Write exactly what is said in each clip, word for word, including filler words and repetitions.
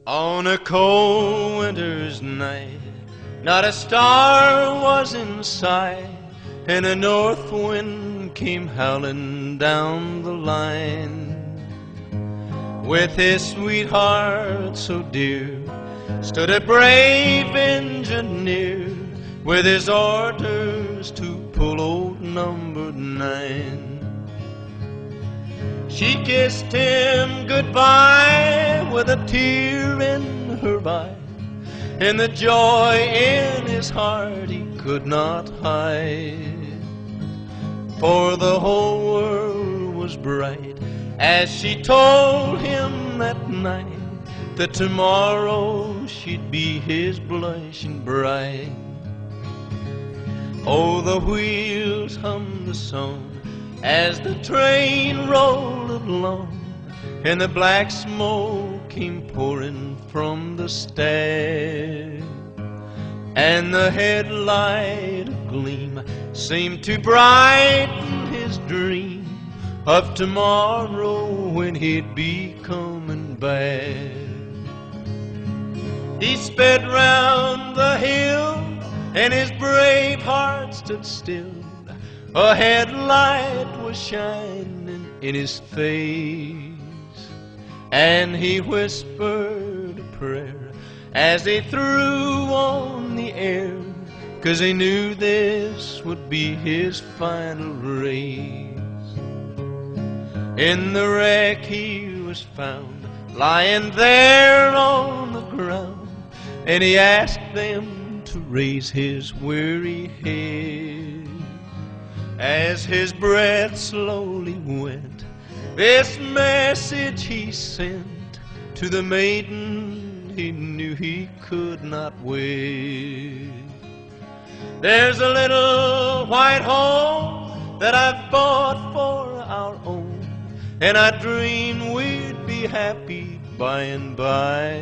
On a cold winter's night, not a star was in sight, and a north wind came howling down the line. With his sweetheart so dear stood a brave engineer, with his orders to pull old number nine. She kissed him goodbye with a tear in her eye, and the joy in his heart he could not hide. For the whole world was bright as she told him that night that tomorrow she'd be his blushing bride. Oh, the wheels hummed the song as the train rolled along, and the black smoke came pouring from the stair, and the headlight gleam seemed to brighten his dream of tomorrow when he'd be coming back. He sped round the hill and his brave heart stood still. A headlight was shining in his face, and he whispered a prayer as he threw on the air, 'cause he knew this would be his final race. In the wreck he was found, lying there on the ground, and he asked them to raise his weary head. As his breath slowly went, this message he sent to the maiden he knew he could not wed. There's a little white home that I've bought for our own, and I dream we'd be happy by and by.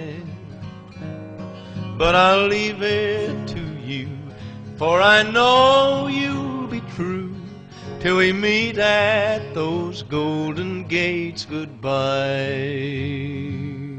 But I'll leave it to you, for I know you'll be true till we meet at those golden gates. Goodbye.